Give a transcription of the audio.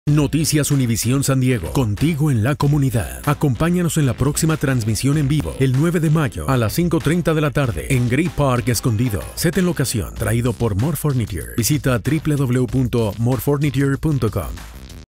Noticias Univisión San Diego, contigo en la comunidad. Acompáñanos en la próxima transmisión en vivo, el 9 de mayo a las 5:30 de la tarde en Great Park, Escondido. Set en locación, traído por More Furniture. Visita www.morefurniture.com.